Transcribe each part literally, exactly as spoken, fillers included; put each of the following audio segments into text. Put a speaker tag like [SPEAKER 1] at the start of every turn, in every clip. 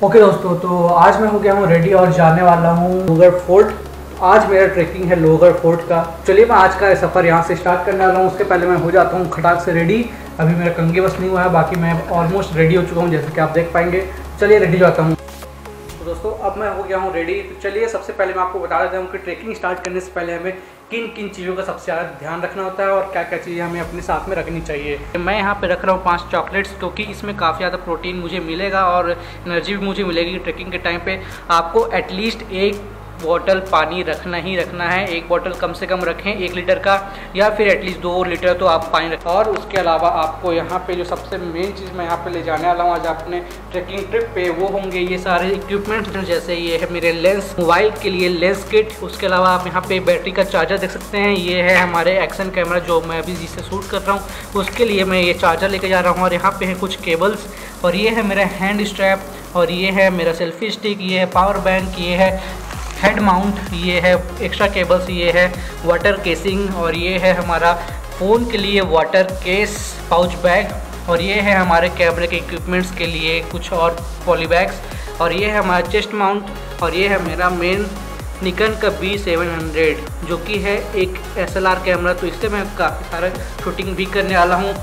[SPEAKER 1] Okay दोस्तों, तो आज मैं हो गया हूँ रेडी और जाने वाला हूँ लोहगढ़ फोर्ट। आज मेरा ट्रैकिंग है लोहगढ़ फोर्ट का। चलिए मैं आज का सफ़र यहाँ से स्टार्ट करने वाला हूँ। उसके पहले मैं हो जाता हूँ खटाक से रेडी। अभी मेरा कंघी बस नहीं हुआ है, बाकी मैं ऑलमोस्ट रेडी हो चुका हूँ जैसे कि आप देख पाएंगे। चलिए रेडी जाता हूँ। तो दोस्तों अब मैं हो गया हूँ रेडी। तो चलिए सबसे पहले मैं आपको बता देता हूँ कि ट्रैकिंग स्टार्ट करने से पहले हमें किन किन चीज़ों का सबसे ज़्यादा ध्यान रखना होता है और क्या क्या चीज़ें हमें अपने साथ में रखनी चाहिए। मैं यहाँ पे रख रहा हूँ पांच चॉकलेट्स, क्योंकि इसमें काफ़ी ज़्यादा प्रोटीन मुझे मिलेगा और एनर्जी भी मुझे मिलेगी ट्रैकिंग के टाइम पे। आपको एटलीस्ट एक बॉटल पानी रखना ही रखना है। एक बॉटल कम से कम रखें एक लीटर का, या फिर एटलीस्ट दो लीटर तो आप पानी रखें। और उसके अलावा आपको यहाँ पे जो सबसे मेन चीज़ मैं यहाँ पे ले जाने वाला हूँ आज अपने ट्रैकिंग ट्रिप पे, वो होंगे ये सारे इक्विपमेंट्स। जैसे ये है मेरे लेंस, मोबाइल के लिए लेंस किट। उसके अलावा आप यहाँ पे बैटरी का चार्जर देख सकते हैं। ये है हमारे एक्शन कैमरा जो मैं अभी जिससे शूट कर रहा हूँ, उसके लिए मैं ये चार्जर लेके जा रहा हूँ। और यहाँ पे है कुछ केबल्स, और ये है मेरा हैंड स्ट्रैप, और ये है मेरा सेल्फी स्टिक, ये है पावर बैंक, ये है हेड माउंट, ये है एक्स्ट्रा केबल्स, ये है वाटर केसिंग, और ये है हमारा फ़ोन के लिए वाटर केस पाउच बैग, और ये है हमारे कैमरे के इक्विपमेंट्स के लिए कुछ और पॉली बैग्स, और ये है हमारा चेस्ट माउंट, और ये है मेरा मेन निकन का बी सेवन हंड्रेड जो कि है एक एस एल आर कैमरा। तो इससे मैं काफ़ी सारा शूटिंग भी करने वाला हूँ।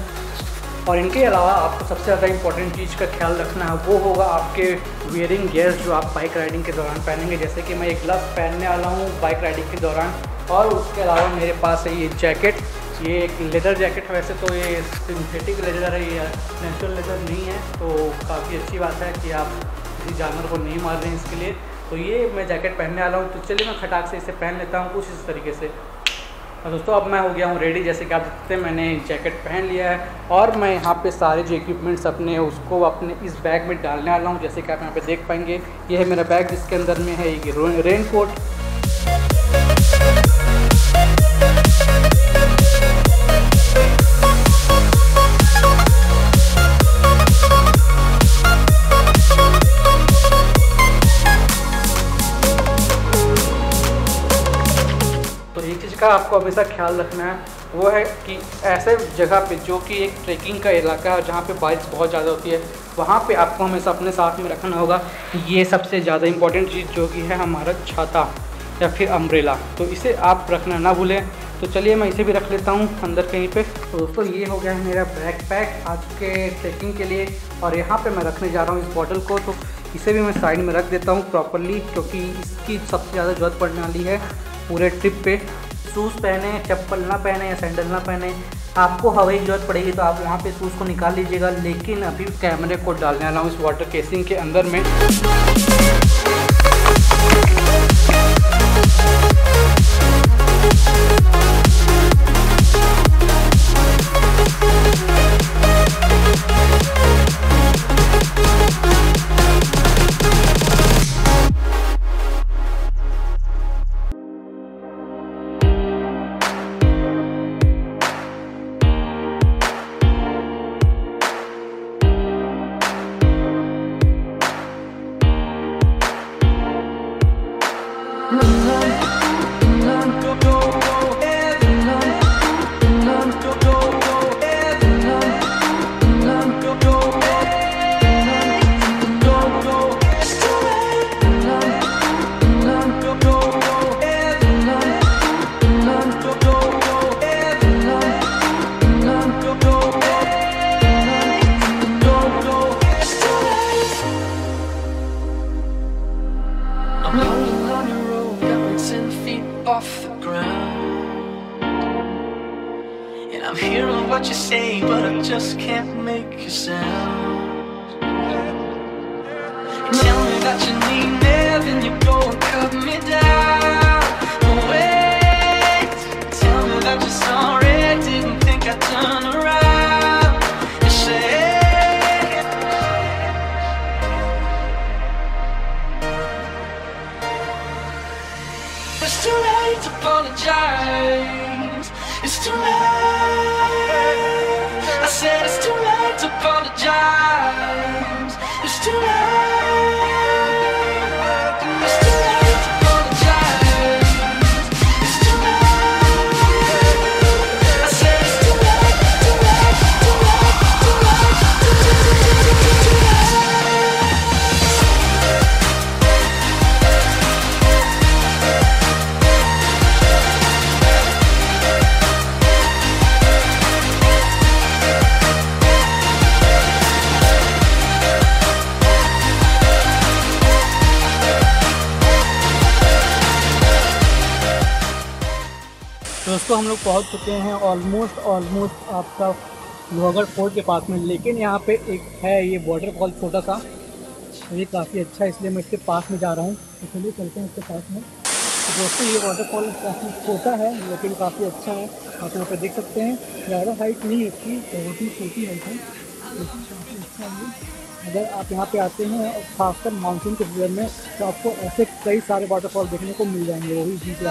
[SPEAKER 1] और इनके अलावा आपको सबसे ज़्यादा इंपॉर्टेंट चीज़ का ख्याल रखना है, वो होगा आपके वियरिंग गियर्स जो आप बाइक राइडिंग के दौरान पहनेंगे। जैसे कि मैं एक ग्लव्स पहनने वाला हूँ बाइक राइडिंग के दौरान। और उसके अलावा मेरे पास है ये जैकेट, ये एक लेदर जैकेट है। वैसे तो ये सिंथेटिक लेदर है, ये नेचुरल लेदर नहीं है, तो काफ़ी अच्छी बात है कि आप किसी जानवर को नहीं मार रहे हैं इसके लिए। तो ये मैं जैकेट पहनने वाला हूँ। तो चलिए मैं खटाक से इसे पहन लेता हूँ कुछ इस तरीके से। और दोस्तों अब मैं हो गया हूँ रेडी। जैसे कि आप देखते हैं मैंने जैकेट पहन लिया है, और मैं यहाँ पे सारे जो इक्विपमेंट्स अपने हैं उसको अपने इस बैग में डालने वाला हूँ। जैसे कि आप यहाँ पे देख पाएंगे, ये है मेरा बैग जिसके अंदर में है ये रेन कोट, का आपको हमेशा ख्याल रखना है, वो है कि ऐसे जगह पे जो कि एक ट्रैकिंग का इलाका है जहाँ पे बारिश बहुत ज़्यादा होती है, वहाँ पे आपको हमेशा अपने साथ में रखना होगा ये सबसे ज़्यादा इम्पॉर्टेंट चीज़ जो कि है हमारा छाता या फिर अम्ब्रेला। तो इसे आप रखना ना भूलें। तो चलिए मैं इसे भी रख लेता हूँ अंदर कहीं पे। तो दोस्तों ये हो गया है मेरा बैक पैक आज के ट्रैकिंग के लिए, और यहाँ पे मैं रखने जा रहा हूँ इस बॉटल को। तो इसे भी मैं साइड में रख देता हूँ प्रॉपरली, क्योंकि इसकी सबसे ज़्यादा ज़रूरत पड़ने वाली है पूरे ट्रिप पे। शूज़ पहने, चप्पल ना पहने या सैंडल ना पहने, आपको हवा की ज़रूरत पड़ेगी तो आप वहाँ पे शूज़ को निकाल लीजिएगा। लेकिन अभी कैमरे को डालने वाला हूँ इस वाटर केसिंग के अंदर में।
[SPEAKER 2] I'm hearing what you say, but I just can't make you sound. You tell me that you need me, then you go and cut me down. But wait, tell me that you're sorry, didn't think I'd turn around. You say it's too late to apologize. It's too late. I said it's too late to apologize. It's too late. It's too late to apologize. It's too late. I said it's too late, too late, too late, too late, too late, too late.
[SPEAKER 1] दोस्तों हम लोग पहुंच चुके हैं almost almost आपका Lohagarh fort के पास में, लेकिन यहाँ पे एक है ये वाटरफॉल छोटा सा, ये काफ़ी अच्छा है इसलिए मैं इसके पास में जा रहा हूँ। तो चलिए चलते हैं इसके पास में। तो दोस्तों ये वाटरफॉल काफ़ी छोटा है लेकिन काफ़ी अच्छा है। आप यहाँ पे देख सकते हैं, ज़्यादा हाइट नहीं है इसकी, बहुत ही छोटी हाइट है लेकिन काफ़ी अच्छा है। अगर आप यहाँ पे आते हैं और खासकर मानसून के सीजन में तो आपको ऐसे कई सारे वाटरफॉल देखने को मिल जाएंगे, वो भी बीच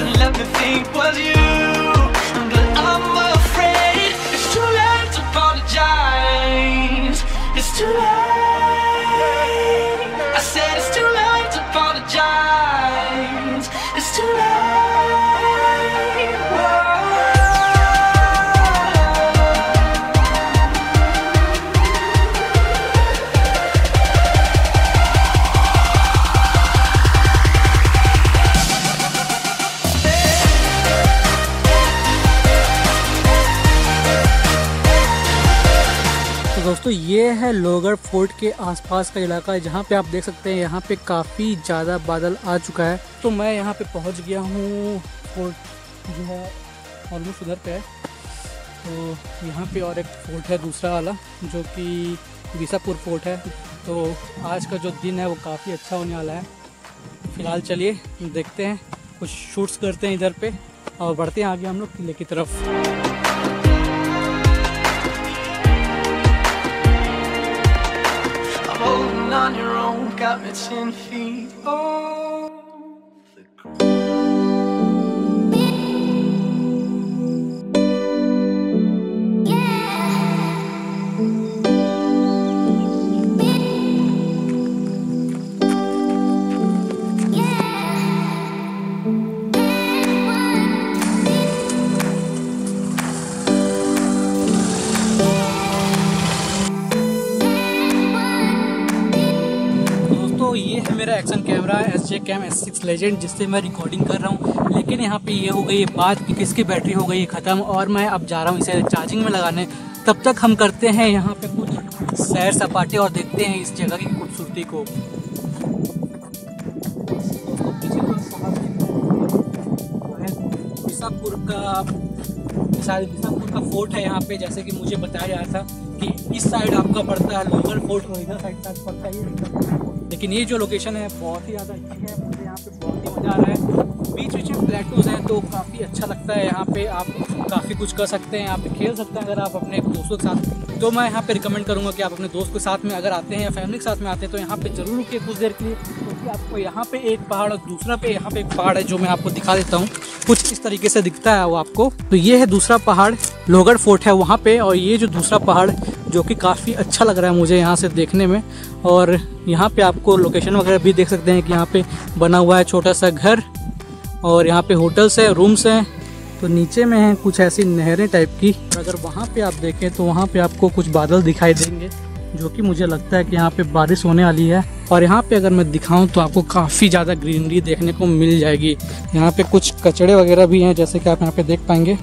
[SPEAKER 1] दोस्तों ये है लोहागढ़ फोर्ट के आसपास का इलाका है, जहाँ पे आप देख सकते हैं यहाँ पे काफ़ी ज़्यादा बादल आ चुका है। तो मैं यहाँ पे पहुँच गया हूँ, फोर्ट जो है ऑलमोस्ट उधर पे है। तो यहाँ पे और एक फोर्ट है दूसरा वाला जो कि बीसापुर फोर्ट है। तो आज का जो दिन है वो काफ़ी अच्छा होने वाला है। फ़िलहाल चलिए देखते हैं, कुछ शूट्स करते हैं इधर पे और बढ़ते हैं आगे हम लोग किले की तरफ।
[SPEAKER 2] On your own, got me ten feet off the ground.
[SPEAKER 1] ये है मेरा action camera S J cam S six legend, जिससे मैं रिकॉर्डिंग कर रहा हूँ। लेकिन यहाँ पे ये हो गई ये बात कि किसकी बैटरी हो गई ख़त्म और मैं अब जा रहा हूँ इसे चार्जिंग में लगाने। तब तक हम करते हैं यहाँ पे कुछ सैर सपाटे और देखते हैं इस जगह की खूबसूरती को। बीसापुर का शायद बीसापुर का फोर्ट है यहाँ पे, जैसे कि मुझे बताया जा रहा था कि इस साइड आपका पड़ता है लोहागढ़ फोर्ट और इधर साइड तक पड़ता है। लेकिन ये जो लोकेशन है बहुत ही ज़्यादा अच्छी है, मुझे यहाँ पे बहुत ही मज़ा आ रहा है। बीच बीच में प्लेटूज हैं तो काफ़ी अच्छा लगता है। यहाँ पे आप काफ़ी कुछ कर सकते हैं, यहाँ पे खेल सकते हैं अगर आप अपने दोस्तों के साथ। तो मैं यहाँ पे रिकमेंड करूँगा कि आप अपने दोस्त के साथ में अगर आते हैं या फैमिली के साथ में आते हैं तो यहाँ पे जरूर रुकिए कुछ देर के लिए, क्योंकि आपको यहाँ पे एक पहाड़ और दूसरा पे यहाँ पे एक पहाड़ है जो मैं आपको दिखा देता हूँ। कुछ इस तरीके से दिखता है वो आपको। तो ये है दूसरा पहाड़, लोहागढ़ फोर्ट है वहाँ पे, और ये जो दूसरा पहाड़ जो कि काफ़ी अच्छा लग रहा है मुझे यहाँ से देखने में। और यहाँ पे आपको लोकेशन वगैरह भी देख सकते हैं कि यहाँ पे बना हुआ है छोटा सा घर और यहाँ पे होटल्स है, रूम्स हैं। तो नीचे में है कुछ ऐसी नहरें टाइप की। अगर वहाँ पे आप देखें तो वहाँ पे आपको कुछ बादल दिखाई देंगे जो कि मुझे लगता है कि यहाँ पे बारिश होने वाली है। और यहाँ पे अगर मैं दिखाऊं तो आपको काफ़ी ज़्यादा ग्रीनरी देखने को मिल जाएगी। यहाँ पे कुछ कचड़े वगैरह भी हैं जैसे कि आप यहाँ पे देख पाएंगे।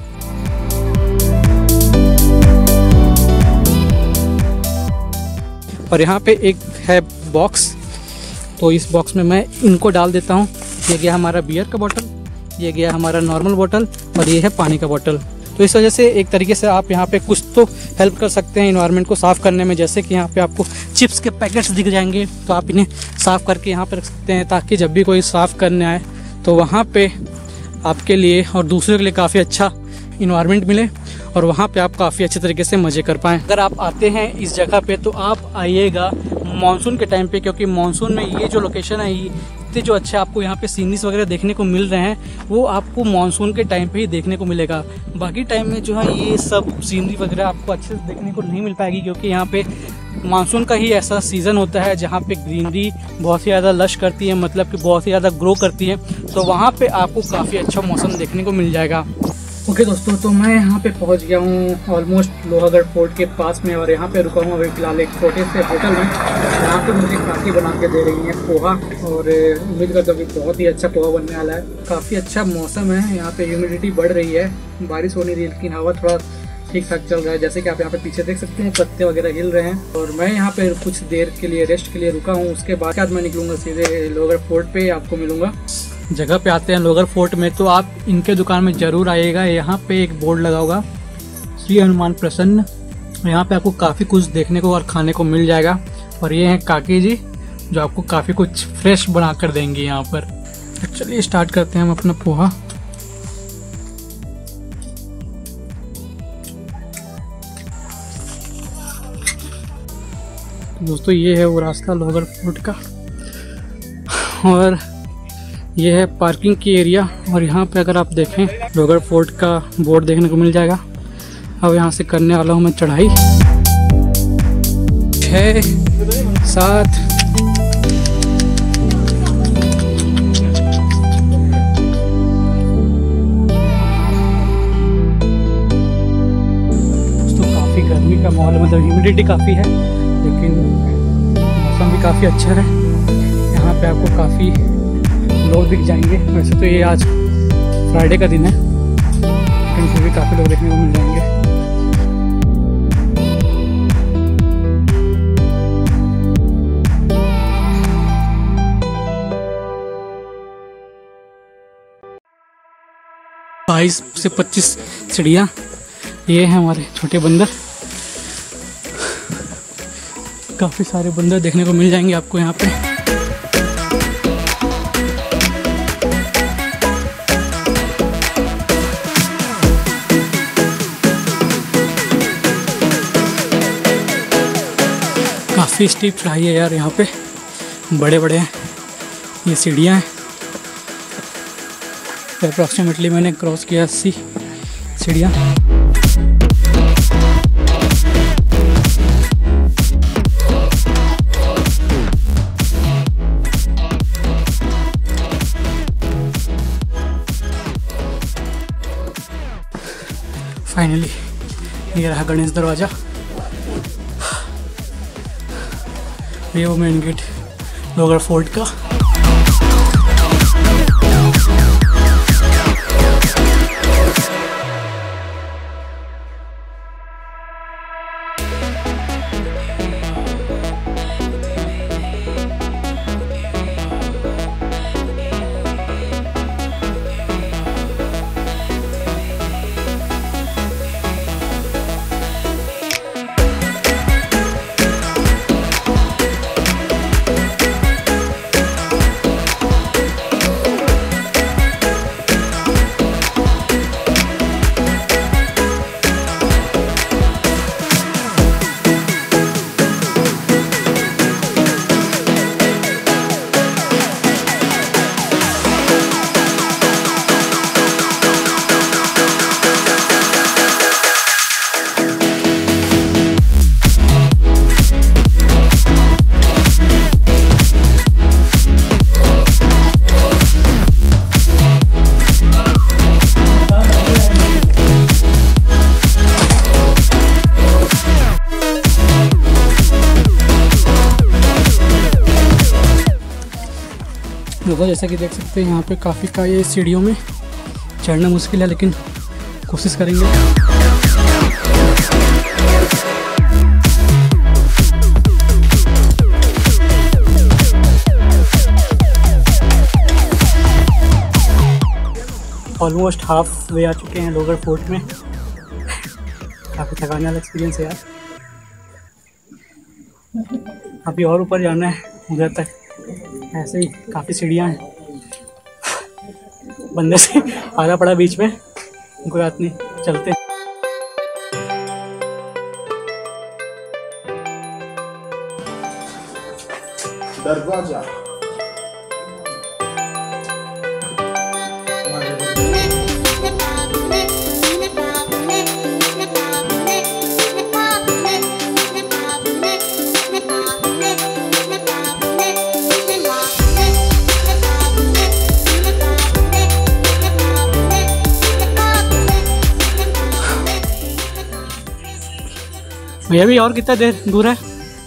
[SPEAKER 1] और यहाँ पे एक है बॉक्स, तो इस बॉक्स में मैं इनको डाल देता हूँ। ये गया हमारा बियर का बोतल, ये गया हमारा नॉर्मल बोतल और ये है पानी का बोतल। तो इस वजह से एक तरीके से आप यहाँ पे कुछ तो हेल्प कर सकते हैं इन्वायरमेंट को साफ़ करने में। जैसे कि यहाँ पे आपको चिप्स के पैकेट्स दिख जाएंगे तो आप इन्हें साफ़ करके यहाँ पे रख सकते हैं, ताकि जब भी कोई साफ़ करने आए तो वहाँ पे आपके लिए और दूसरों के लिए काफ़ी अच्छा इन्वायरमेंट मिले और वहाँ पे आप काफ़ी अच्छे तरीके से मज़े कर पाएँ। अगर आप आते हैं इस जगह पे तो आप आइएगा मानसून के टाइम पे, क्योंकि मानसून में ये जो लोकेशन है इतने जो अच्छे आपको यहाँ पे सीनरीज वगैरह देखने को मिल रहे हैं वो आपको मानसून के टाइम पे ही देखने को मिलेगा। बाकी टाइम में जो है ये सब सीनरी वगैरह आपको अच्छे से देखने को नहीं मिल पाएगी, क्योंकि यहाँ पे मानसून का ही ऐसा सीज़न होता है जहाँ पे ग्रीनरी बहुत ही ज़्यादा लश करती है, मतलब कि बहुत ही ज़्यादा ग्रो करती है। तो वहाँ पे आपको काफ़ी अच्छा मौसम देखने को मिल जाएगा। ओके दोस्तों, तो मैं यहाँ पे पहुँच गया हूँ ऑलमोस्ट लोहागढ़ फोर्ट के पास में, और यहाँ पे रुका हूँ अभी फ़िलहाल एक छोटे से होटल में। यहाँ पे मुझे काफ़ी बना के दे रही है पोहा, और उम्मीद करता हूँ कि बहुत ही अच्छा पोहा बनने वाला है। काफ़ी अच्छा मौसम है, यहाँ पे ह्यूमिडिटी बढ़ रही है, बारिश होनी रही लेकिन हवा थोड़ा ठीक ठाक चल रहा है। जैसे कि आप यहाँ पे पीछे देख सकते हैं पत्ते वगैरह हिल रहे हैं। और मैं यहाँ पे कुछ देर के लिए रेस्ट के लिए रुका हूँ, उसके बाद मैं निकलूँगा सीधे लोहागढ़ फोर्ट पे आपको मिलूँगा। जगह पे आते हैं लोहगढ़ फोर्ट में तो आप इनके दुकान में ज़रूर आइएगा। यहाँ पे एक बोर्ड लगा होगा श्री हनुमान प्रसन्न। यहाँ पे आपको काफ़ी कुछ देखने को और खाने को मिल जाएगा। और ये हैं काकी जी जो आपको काफ़ी कुछ फ्रेश बना कर देंगे यहाँ पर। तो चलिए स्टार्ट करते हैं हम अपना पोहा। दोस्तों ये है वो रास्ता लोहगढ़ फोर्ट का और ये है पार्किंग की एरिया। और यहाँ पे अगर आप देखें लोहगढ़ फोर्ट का बोर्ड देखने को मिल जाएगा। अब यहाँ से करने वाला हूँ मैं चढ़ाई। छः सात दोस्तों काफ़ी गर्मी का माहौल है, मतलब ह्यूमिडिटी काफ़ी है लेकिन मौसम भी काफ़ी अच्छा है। यहाँ पे आपको काफ़ी लोग दिख जाएंगे। वैसे तो ये आज फ्राइडे का दिन है लेकिन फिर भी काफ़ी लोग देखने को मिल जाएंगे। बाईस से पच्चीस चिड़िया, ये हैं हमारे छोटे बंदर। काफ़ी सारे बंदर देखने को मिल जाएंगे आपको यहाँ पे। काफ़ी स्टीप चढ़ाई है यार, यहाँ पे बड़े बड़े हैं ये सीढ़ियाँ हैं। अप्रॉक्सीमेटली मैंने क्रॉस किया अस्सी सीढ़ियाँ। फाइनली ये रहा गणेश दरवाज़ा। ये वो मेन गेट लोहगढ़ फोर्ट का। देखो जैसा कि देख सकते हैं यहाँ पे काफ़ी का ये सीढ़ियों में चढ़ना मुश्किल है लेकिन कोशिश करेंगे। ऑलमोस्ट हाफ वे आ चुके हैं लोहगढ़ फोर्ट में। काफ़ी थकाने वाला एक्सपीरियंस है यार। अभी और ऊपर जाना है उधर तक, ऐसे ही काफ़ी सीढ़ियाँ हैं। बंदे से आधा पड़ा बीच में, कोई बात नहीं, चलते।
[SPEAKER 3] दरवाजा
[SPEAKER 1] भैया भी और कितना देर दूर है?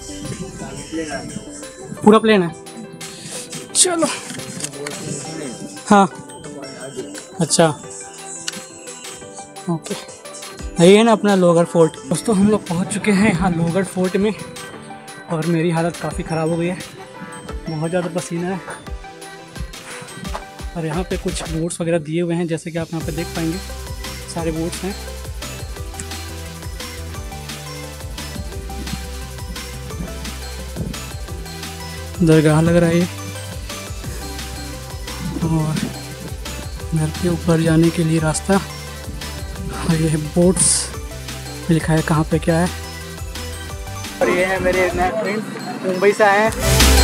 [SPEAKER 1] पूरा प्लेन है। चलो हाँ अच्छा ओके। यही है ना अपना लोहगढ़ फोर्ट। दोस्तों हम लोग पहुंच चुके हैं यहाँ लोहगढ़ फोर्ट में और मेरी हालत काफ़ी ख़राब हो गई है, बहुत ज़्यादा पसीना है। और यहाँ पे कुछ बोट्स वगैरह दिए हुए हैं, जैसे कि आप यहाँ पे देख पाएंगे सारे बोट्स हैं। दरगाह लग रहा है ये, और घर के ऊपर जाने के लिए रास्ता। और ये बोट्स लिखा है कहाँ पे क्या है। और ये है मेरे नए फ्रेंड्स, मुंबई से आए हैं।